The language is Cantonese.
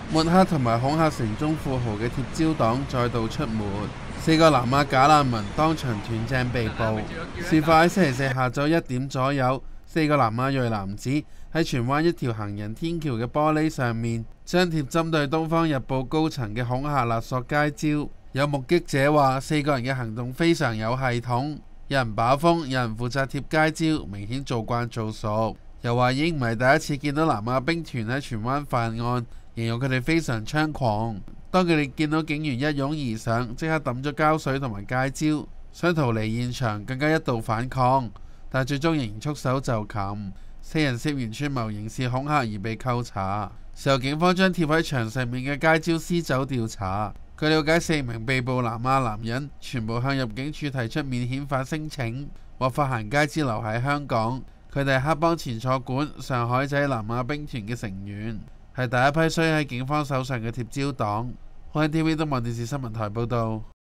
抹黑同埋恐嚇城中富豪嘅貼招黨再度出沒，4個南亞假難民當場斷正被捕。事發喺星期四下晝1點左右，4個南亞裔男子喺荃灣一條行人天橋嘅玻璃上面張貼針對《東方日報》高層嘅恐嚇勒索街招。有目擊者話，4個人嘅行動非常有系統，有人把風，有人負責貼街招，明顯做慣做熟。又話已經唔係第一次見到南亞兵團喺荃灣犯案，形容佢哋非常猖狂。當佢哋見到警員一擁而上，即刻抌咗膠水同埋街招，想逃離現場，更加一度反抗，但最終仍然束手就擒。4人涉嫌串謀刑事恐嚇而被扣查。事後警方將貼喺牆上面嘅街招撕走調查。據了解，4名被捕南亞男人全部向入境處提出免遣返申請，獲發行街招留喺香港。佢哋係黑幫前坐館上海仔南亞兵團嘅成員，係第一批衰喺警方手上嘅貼招黨。香港 TV 東望電視新聞台報導。